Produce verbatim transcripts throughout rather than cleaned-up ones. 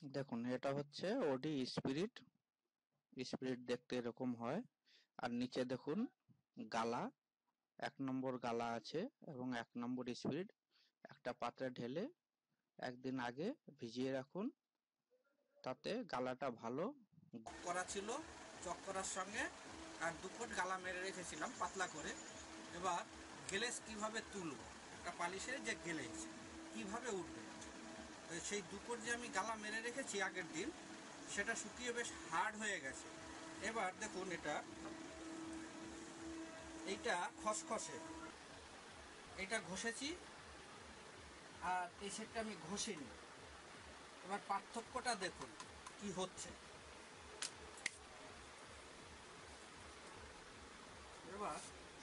দেখুন এটা হচ্ছে ওডি স্পিরিট। স্পিরিট দেখতে এরকম হয়। আর নিচে দেখুন গালা, এক নম্বর গালা আছে এবং এক নম্বর স্পিরিট। একটা পাত্রে ঢেলে একদিন আগে ভিজিয়ে রাখুন, তাতে গালাটা ভালো করা ছিল। চক করার সঙ্গে আর দু ফুট গালা মেরে রেখেছিলাম পাতলা করে। এবার গ্লেজ কিভাবে তুলব, একটা পালিশের যে গ্লেজ কিভাবে উঠবে, তো সেই দু ফুট যে আমি গালা মেরে রেখেছি আগের দিন, সেটা শুকিয়ে বেশ হার্ড হয়ে গেছে। এবার দেখুন এটা এইটা খসখসে, এটা ঘষেছি আর এই সেটটা আমি ঘষিনি। এবার পার্থক্যটা দেখুন কি হচ্ছে। এবার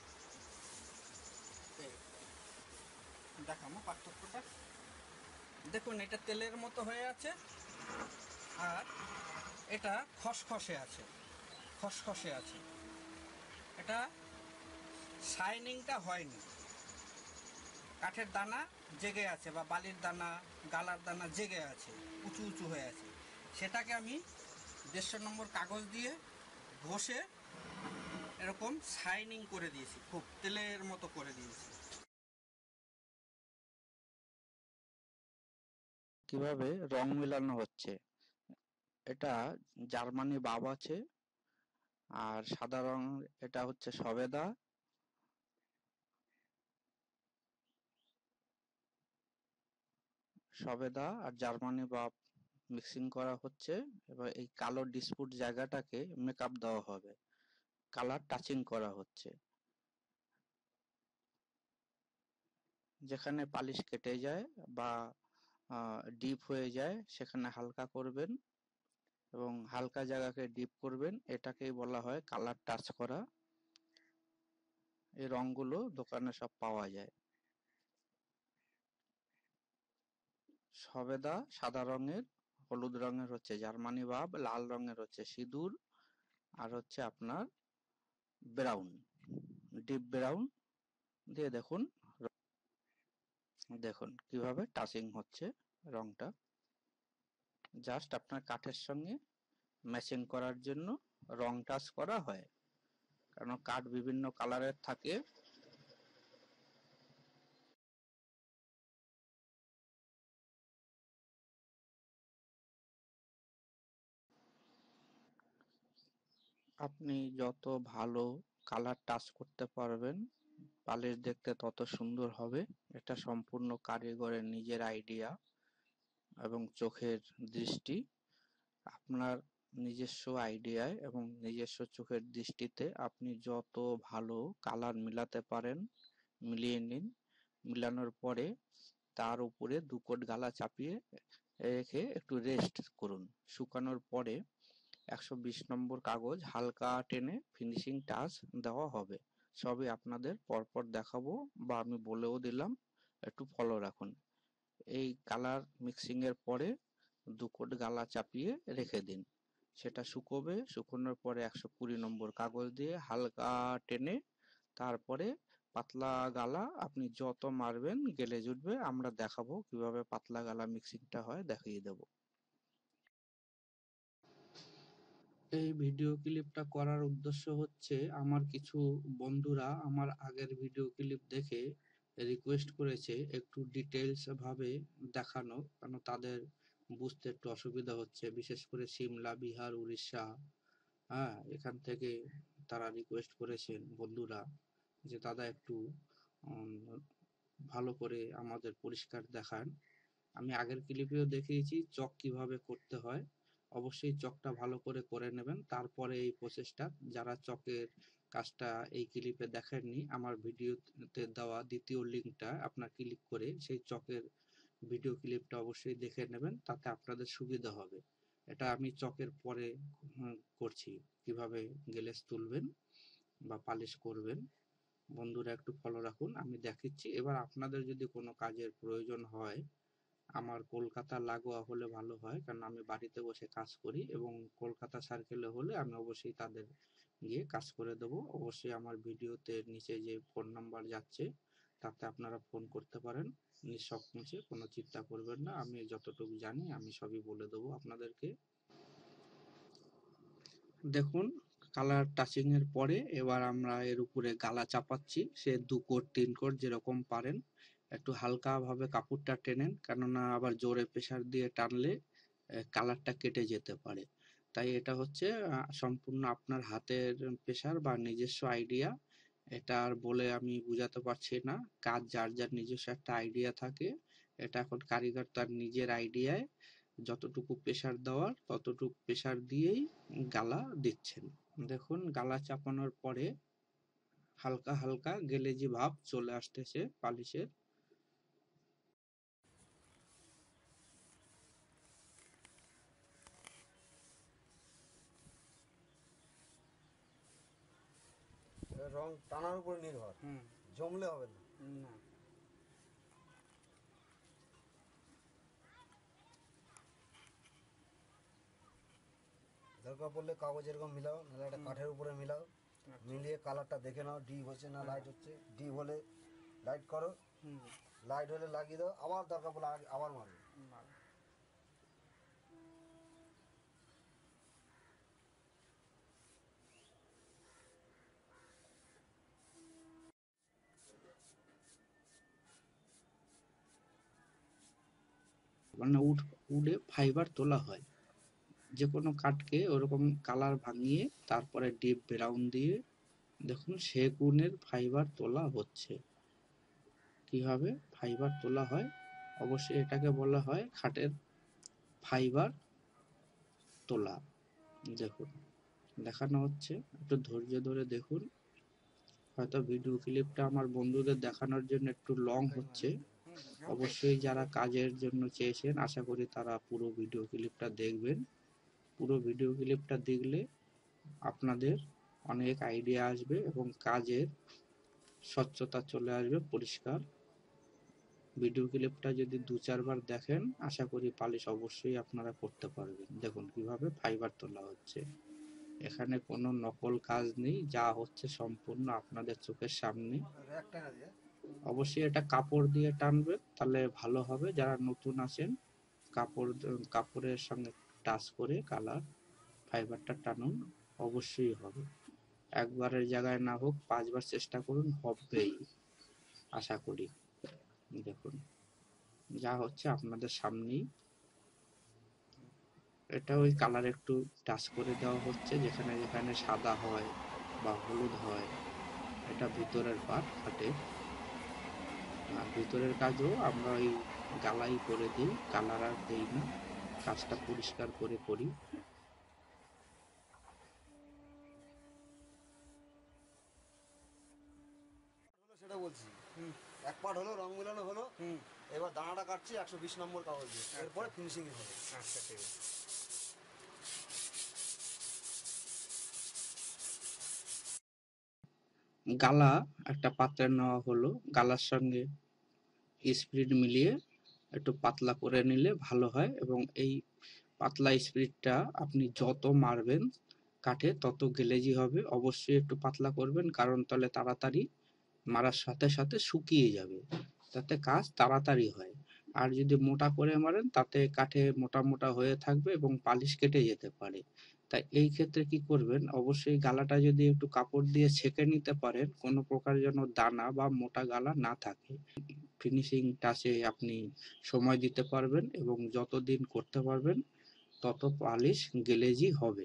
দেখাবো পার্থক্যটা। দেখুন এটা তেলের মতো হয়ে আছে আর এটা খসখসে আছে, খসখসে আছে। এটা শাইনিংটা হয়নি, কাঠের দানা জেগে আছে বা বালির দানা গালার দানা জেগে আছে, উঁচু উঁচু হয়ে আছে। সেটাকে আমি দেড়শো নম্বর কাগজ দিয়ে ঘষে এরকম শাইনিং করে দিয়েছি, খুব তেলের মতো করে দিয়েছি। কিভাবে রং মেলানো হচ্ছে, এটা জার্মানি বাব আছে আর সাদা রং, এটা হচ্ছে সবেদা। সবেদা আর জার্মানি বাব মিক্সিং করা হচ্ছে। এবার এই কালো ডিসপুট জায়গাটাকে মেকআপ দেওয়া হবে, কালার টাচিং করা হচ্ছে। যেখানে পালিশ কেটে যায় বা ডিপ হয়ে যায় সেখানে হালকা করবেন এবং হালকা জায়গাকে ডিপ করবেন, এটাকেই বলা হয় কালার টাচ করা। এই রংগুলো দোকানে সব পাওয়া যায়। সবেদা সাদা রঙের, হলুদ রঙের হচ্ছে জার্মানি বাব, লাল রঙের হচ্ছে সিঁদুর, আর হচ্ছে আপনার ব্রাউন, ডিপ ব্রাউন দিয়ে দেখুন। দেখুন কিভাবে টাচিং হচ্ছে রংটা, জাস্ট আপনার কাঠের সঙ্গে ম্যাচিং করার জন্য রং টাচ করা হয়, কারণ কাঠ বিভিন্ন কালারের থাকে। আপনি যত ভালো কালার টাচ করতে পারবেন পালিশ দেখতে তত সুন্দর হবে। এটা সম্পূর্ণ কারিগরের নিজের আইডিয়া এবং চোখের দৃষ্টি। আপনার নিজস্ব আইডিয়ায় এবং নিজস্ব চোখের দৃষ্টিতে আপনি যত ভালো কালার মিলাতে পারেন মিলিয়ে নিন। মিলানোর পরে তার উপরে দু কোট গালা চাপিয়ে রেখে একটু রেস্ট করুন। শুকানোর পরে একশো বিশ নম্বর কাগজ হালকা টেনে ফিনিশিং টাচ দেওয়া হবে। সবই আপনাদের পরপর দেখাবো বা আমি বলেও দিলাম, একটু ফলো রাখুন। এই কালার মিক্সিং এর পরে দু কোট গালা চাপিয়ে রেখে দিন, সেটা শুকোবে। শুকোনোর পরে একশো কুড়ি নম্বর কাগজ দিয়ে হালকা টেনে তারপরে পাতলা গালা আপনি যত মারবেন গেলে জুটবে। আমরা দেখাবো কিভাবে পাতলা গালা মিক্সিংটা হয়, দেখিয়ে দেব। এই ভিডিও ক্লিপটা করার উদ্দেশ্য হচ্ছে আমার কিছু বন্ধুরা আমার আগের ভিডিও ক্লিপ দেখে রিকোয়েস্ট করেছে একটু ডিটেলস ভাবে দেখানো, কারণ তাদের বুঝতে একটু অসুবিধা হচ্ছে, বিশেষ করে সিমলা, বিহার, উড়িষ্যা, হ্যাঁ এখান থেকে তারা রিকোয়েস্ট করেছেন বন্ধুরা যে দাদা একটু ভালো করে আমাদের পরিষ্কার দেখান। আমি আগের ক্লিপেও দেখিয়েছি চক কিভাবে করতে হয়। অবশ্যই চকটা ভালো করে করে নেবেন, তারপরে এই প্রসেসটা। যারা চকের কাজটা এই ক্লিপে দেখেননি, আমার ভিডিওতে দেওয়া দ্বিতীয় লিঙ্কটা আপনার ক্লিক করে সেই চকের ভিডিও ক্লিপটা অবশ্যই দেখে নেবেন, তাতে আপনাদের সুবিধা হবে। এটা আমি চকের পরে করছি, কিভাবে গ্লেজ তুলবেন বা পালিশ করবেন। বন্ধুরা একটু ফলো রাখুন, আমি দেখাচ্ছি। এবার আপনাদের যদি কোনো কাজের প্রয়োজন হয়, আমার কলকাতা লাগোয়া হলে ভালো হয়, কারণ আমি বাড়িতে বসে কাজ করি, এবং কলকাতা সার্কেলে হলে আমি অবশ্যই তাদের গিয়ে কাজ করে দেবো। অবশ্যই আমার ভিডিওতে নিচে যে ফোন নাম্বার যাচ্ছে তাতে আপনারা ফোন করতে পারেন। নিঃসংকোচে, কোনো চিন্তা করবেন না। আমি যতটুকু জানি আমি সবই বলে দেবো আপনাদেরকে। দেখুন কালার টাচিং এর পরে এবার আমরা এর উপরে গালা চাপাচ্ছি। সে দু কোট তিন কোট যেরকম পারেন, একটু হালকা ভাবে কাপড়টা টেনেন, কেননা আবার জোরে প্রেসার দিয়ে টানলে কালারটা কেটে যেতে পারে। তাই এটা হচ্ছে আহ, সম্পূর্ণ আপনার হাতের প্রেসার বা নিজস্ব আইডিয়া। এটা আর বলে আমি বুঝাতে পারছি না। কাজ যার যার নিজস্ব একটা আইডিয়া থাকে। এটা এখন কারিগর তার নিজের আইডিয়ায় যতটুকু প্রেসার দেওয়ার ততটুকু প্রেসার দিয়েই গালা দিচ্ছেন। দেখুন গালা চাপানোর পরে হালকা হালকা গেলেজি ভাব চলে আসতেছে পালিশের। রং টানার উপর নির্ভর, হুম জমলে হবে না। না দরকার পড়লে কাগজ এরকম মিলাও, নাহলে একটা কাঠের উপরে মিলাও, মিলিয়ে কালারটা দেখে নাও ডিপ হচ্ছে না লাইট হচ্ছে। ডিপ হলে লাইট করো, হুম লাইট হলে লাগিয়ে দাও, আবার দরকার পড়লে আ- আবার মারো। মানে উড উডে ফাইবার তোলা হয়, যে কোনো কাঠকে ওরকম কালার ভাঙিয়ে তারপরে ডিপ ব্রাউন দিয়ে দেখুন সেগুনের ফাইবার তোলা হচ্ছে। কিভাবে ফাইবার তোলা হয়, অবশ্যই এটাকে বলা হয় খাটের ফাইবার তোলা। দেখুন দেখানো হচ্ছে, একটু ধৈর্য ধরে দেখুন। হয়তো ভিডিও ক্লিপটা আমার বন্ধুদের দেখানোর জন্য একটু লং হচ্ছে। অবশ্যই যারা কাজের জন্য চেয়েছেন আশা করি তারা পুরো ভিডিও ক্লিপটা দেখবেন। পুরো ভিডিও ক্লিপটা দেখলে আপনাদের অনেক আইডিয়া আসবে এবং কাজের স্বচ্ছতা চলে আসবে, পরিষ্কার। ভিডিও ক্লিপটা যদি দু চারবার দেখেন আশা করি পালিশ অবশ্যই আপনারা করতে পারবেন। দেখুন কিভাবে ফাইবার তোলা হচ্ছে, এখানে কোনো নকল কাজ নেই, যা হচ্ছে সম্পূর্ণ আপনাদের চোখের সামনে। র্যাক টানা দিয়ে অবশ্যই এটা কাপড় দিয়ে টানবেন তাহলে ভালো হবে। যারা নতুন আছেন কাপড় কাপড়ের সঙ্গে টাচ করে কালার ফাইবারটা টানুন, অবশ্যই হবে। একবারের জায়গায় না হোক পাঁচবার চেষ্টা করুন, হবেই আশা করি। দেখুন যা হচ্ছে আপনাদের সামনেই। এটা ওই কালার একটু টাচ করে দেওয়া হচ্ছে, যেখানে যেখানে সাদা হয় বা হলুদ হয়। এটা ভিতরের পার্ট খাটের, আর ভিতরের কাজও আমরা ওই গালাই করে দিই, কালার আর দেই না, কাজটা পরিষ্কার করে করি। হলো সেটা বলছি। এক পার্ট হলো, রং মিলানো হলো, এবার দানাটা কাটছি একশো বিশ নম্বর কাগজ দিয়ে, এরপরে ফিনিশিং হবে। আচ্ছা ঠিক আছে। গালা একটা পাত্রে নেওয়া হলো, গালার সঙ্গে স্পিরিট মিলিয়ে একটু পাতলা করে নিলে ভালো হয়, এবং এই পাতলা স্পিরিটটা আপনি যত মারবেন কাঠে তত গেলেজি হবে। অবশ্যই একটু পাতলা করবেন, কারণ তাহলে তাড়াতাড়ি মারার সাথে সাথে শুকিয়ে যাবে, তাতে কাজ তাড়াতাড়ি হয়। আর যদি মোটা করে মারেন তাতে কাঠে মোটা মোটা হয়ে থাকবে এবং পালিশ কেটে যেতে পারে। তাই এই ক্ষেত্রে কি করবেন, অবশ্যই গালাটা যদি একটু কাপড় দিয়ে ছেঁকে নিতে পারেন, কোনো প্রকার যেন দানা বা মোটা গালা না থাকে, ফিনিশিং টাচে আপনি সময় দিতে পারবেন এবং যতদিন করতে পারবেন তত পালিশ গেলেজি হবে।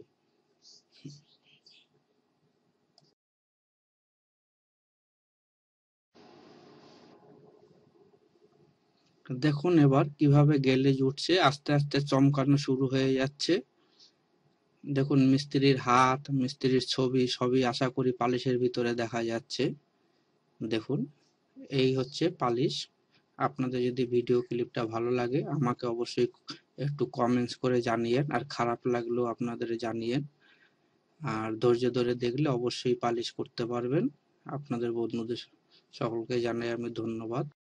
দেখুন এবার কিভাবে গেলেজ উঠছে, আস্তে আস্তে চমকানো শুরু হয়ে যাচ্ছে। দেখুন মিস্ত্রির হাত, মিস্ত্রির ছবি সবই আশা করি পালিশের ভিতরে দেখা যাচ্ছে। দেখুন এই হচ্ছে পালিশ। আপনাদের যদি ভিডিও ক্লিপটা ভালো লাগে আমাকে অবশ্যই একটু কমেন্টস করে জানিয়েন, আর খারাপ লাগলেও আপনাদের জানিয়েন। আর ধৈর্য ধরে দেখলে অবশ্যই পালিশ করতে পারবেন। আপনাদের বন্ধুদের সকলকে জানাই আমি ধন্যবাদ।